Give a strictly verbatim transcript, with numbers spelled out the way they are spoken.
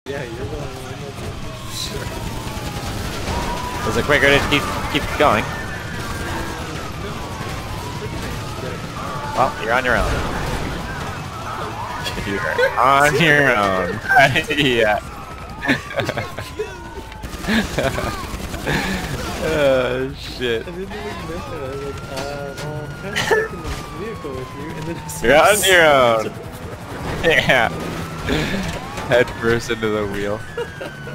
Yeah, you're going almost. Sure. Is it quicker to keep keep going? Well, you're on your own. You're on your own. Yeah. Oh shit. I didn't even miss it. I was like, uh, well, I'm kind of stuck in the vehicle with you, and then I You're on your own. Yeah. Head first into the wheel.